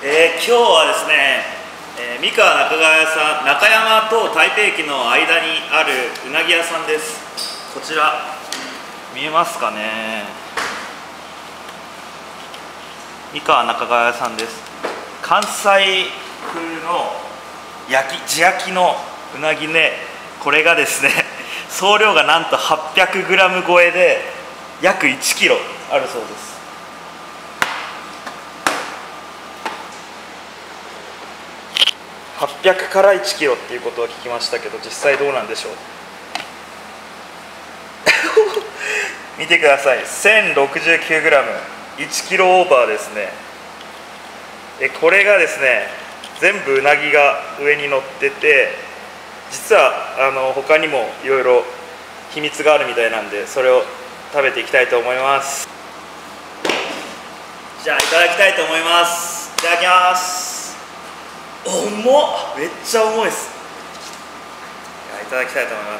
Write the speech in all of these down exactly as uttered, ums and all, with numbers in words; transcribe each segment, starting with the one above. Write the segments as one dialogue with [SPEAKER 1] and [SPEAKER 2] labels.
[SPEAKER 1] えー、今日はですね、えー、三河中川屋さん、中山と台北駅の間にあるうなぎ屋さんです。こちら見えますかね。三河中川屋さんです。関西風の焼き地焼きのうなぎね、これがですね総量がなんと はっぴゃくグラム 超えで約いちキロあるそうです。はっぴゃくからいちキロっていうことは聞きましたけど、実際どうなんでしょう見てください、 せんろくじゅうきゅうグラム、いちキロオーバーですね。でこれがですね、全部うなぎが上に乗ってて、実はあの他にもいろいろ秘密があるみたいなんで、それを食べていきたいと思います。じゃあいただきたいと思います。いただきます。重っ、めっちゃ重いです。いや、いただきたいと思います。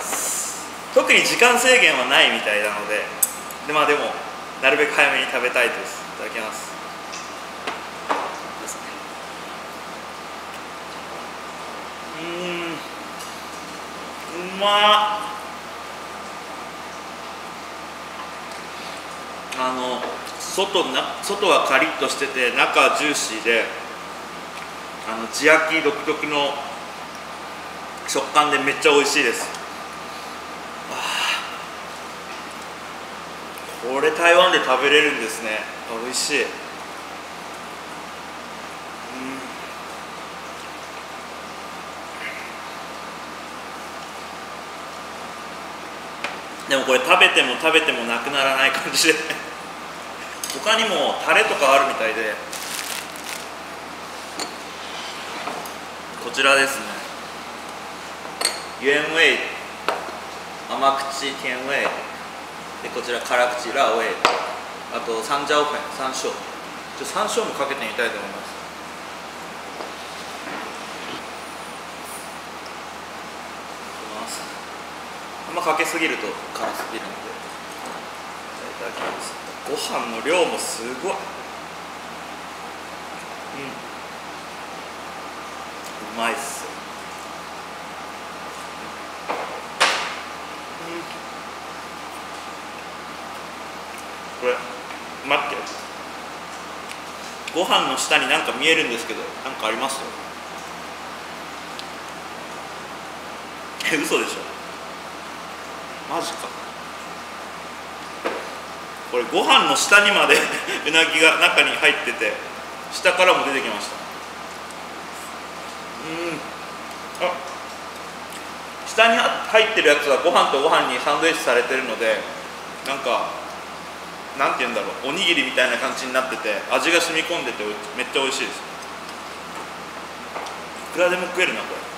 [SPEAKER 1] 特に時間制限はないみたいなので、でまあでもなるべく早めに食べたいです。いただきます。うーん、うまっ。あの 外, な外はカリッとしてて、中はジューシーで、あの地焼き独特の食感でめっちゃ美味しいです。これ台湾で食べれるんですね。美味しい。うん、でもこれ食べても食べてもなくならない感じで他にもタレとかあるみたいで、こちらですね、原味甘口甜味で、こちら辛口辣味、あと山椒粉、山椒、ちょっと山椒もかけてみたいと思います。あんまかけすぎると辛すぎるので、いただきます。ご飯の量もすごい。うん、うまいっす。これ待って、ご飯の下になんか見えるんですけど、なんかあります？え、嘘でしょ、マジか。これご飯の下にまでうなぎが中に入ってて、下からも出てきました。うん、あ、下に入ってるやつはご飯とご飯にサンドイッチされてるので、なんかなんて言うんだろう、おにぎりみたいな感じになってて、味が染み込んでてめっちゃ美味しいです。いくらでも食えるなこれ。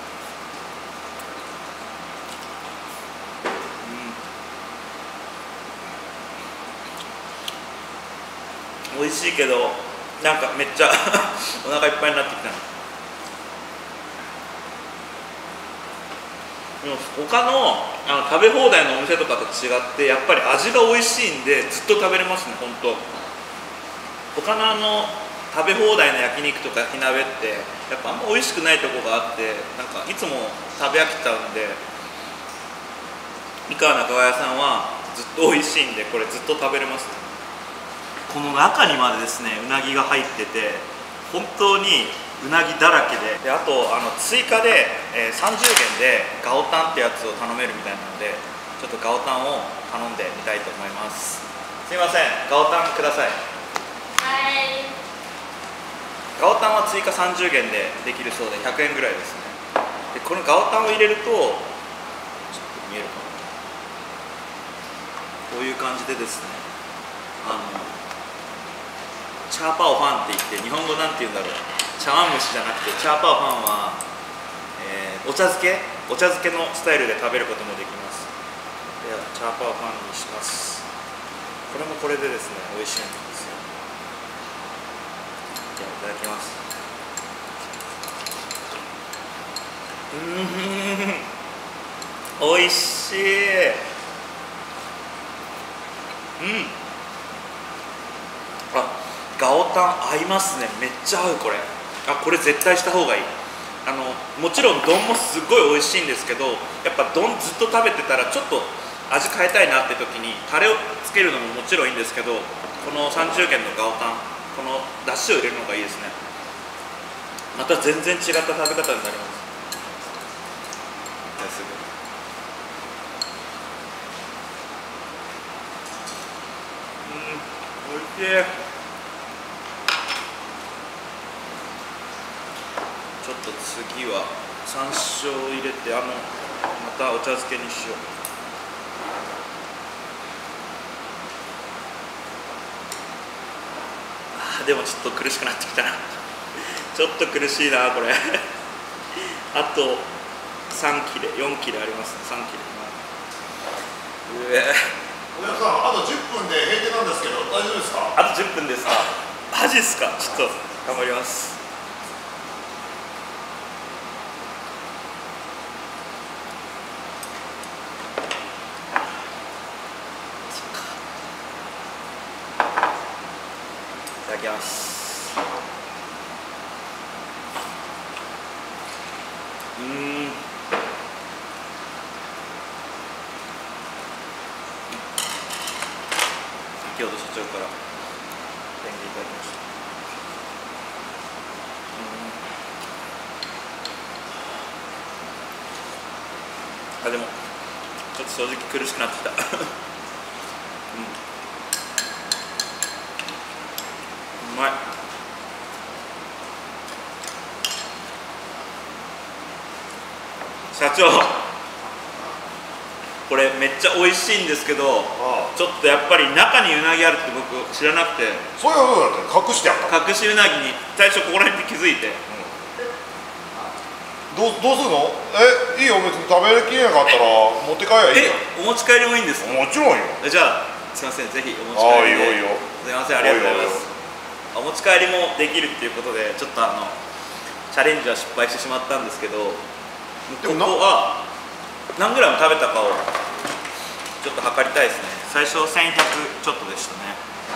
[SPEAKER 1] うん、美味しいけど、なんかめっちゃお腹いっぱいになってきたな。でも他 の, あの食べ放題のお店とかと違って、やっぱり味が美味しいんでずっと食べれますね。本当他のあの食べ放題の焼肉とか火鍋ってやっぱあんま美味しくないとこがあって、なんかいつも食べ飽きちゃうんで、三河中川屋さんはずっと美味しいんで、これずっと食べれます。この中にまでですね、うなぎが入ってて、本当にうなぎだらけ で, であとあの追加で、えー、さんじゅうげんでガオタンってやつを頼めるみたいなので、ちょっとガオタンを頼んでみたいと思います。すいません、ガオタンください。
[SPEAKER 2] はい。
[SPEAKER 1] ガオタンは追加さんじゅうげんでできるそうでひゃくえんぐらいですね。でこのガオタンを入れると、ちょっと見えるかな、こういう感じでですね、あのチャーパオファンって言って、日本語なんて言うんだろう、茶碗蒸しじゃなくてチャーパオファンは、えー、お茶漬けお茶漬けのスタイルで食べることもできます。ではチャーパオファンにします。これもこれでですね、美味しいんですよ。じゃあいただきます。うーん、美味しい。うん、あ、ガガオタン合いますね。めっちゃ合う。これあこれ絶対した方がいい。あのもちろん丼もすごい美味しいんですけど、やっぱ丼ずっと食べてたらちょっと味変えたいなって時にタレをつけるのももちろんいいんですけど、このさんじゅうげんのガオタン、このだしを入れるのがいいですね。また全然違った食べ方になります。すぐうん、おいしい。ちょっと次は山椒を入れて、あのまたお茶漬けにしよう。あでもちょっと苦しくなってきたなちょっと苦しいなこれあとさん切れよん切れありますね。さん切れうえ
[SPEAKER 2] お客さん、あとじゅっぷんで閉店なんですけど大丈夫ですか？
[SPEAKER 1] あとじゅっぷんですか？マジっすか？ちょっと頑張ります。いただきます。うーん先ほど社長から電源いただきました。あでもちょっと正直苦しくなってきたうんうまい。社長これめっちゃ美味しいんですけど、
[SPEAKER 2] ああ
[SPEAKER 1] ちょっとやっぱり中にうなぎあるって僕知らなくて、
[SPEAKER 2] そういうことだって隠してあった。
[SPEAKER 1] 隠しうなぎに最初ここら辺で気づいて、
[SPEAKER 2] どうどうするの？え、いいよ、別に食べきれなかったら持って帰りゃいい
[SPEAKER 1] え
[SPEAKER 2] よ。
[SPEAKER 1] お持ち帰りもいいんですか？
[SPEAKER 2] もちろんよ。
[SPEAKER 1] じゃあすいません、ぜひお持ち
[SPEAKER 2] ああ、
[SPEAKER 1] 帰りで。
[SPEAKER 2] いいよいいよ。
[SPEAKER 1] すいません、ありがとうございます。お持ち帰りもできるっていうことで、ちょっとあのチャレンジは失敗してしまったんですけど、こ
[SPEAKER 2] でもな
[SPEAKER 1] こは何グラム食べたかをちょっと測りたいですね。最初せんひゃくちょっとでしたね。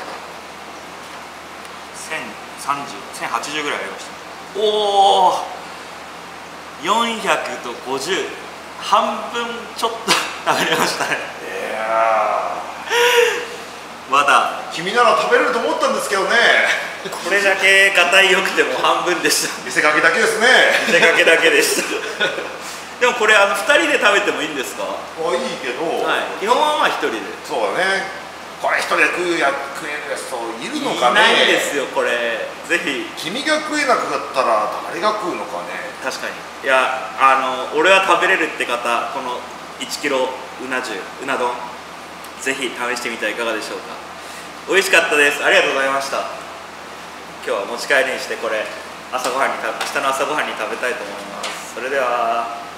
[SPEAKER 1] せんさんじゅう、せんはちじゅうぐらいありました。おお、よんひゃくとごじゅう、半分ちょっと食べれましたね。
[SPEAKER 2] いや
[SPEAKER 1] まだ
[SPEAKER 2] 君なら食べれると思ったんですけどね。
[SPEAKER 1] これだけがたいよくても半分でした
[SPEAKER 2] 見せかけだけですね。
[SPEAKER 1] 見せかけだけでしたでもこれあのふたりで食べてもいいんですか？
[SPEAKER 2] あ、いいけど、
[SPEAKER 1] はい、基本はまあひとりで。
[SPEAKER 2] そうだね。これ一人で食うや食えるやつといるのかね。
[SPEAKER 1] いないですよこれ。ぜひ。
[SPEAKER 2] 君が食えなくなったら誰が食うのかね。
[SPEAKER 1] 確かに。いや、あの俺は食べれるって方、このいちキロうな重うな丼ぜひ試してみてはいかがでしょうか。美味しかったです。ありがとうございました。今日は持ち帰りにして、これ朝ごはんに明日の朝ごはんに食べたいと思います。それでは。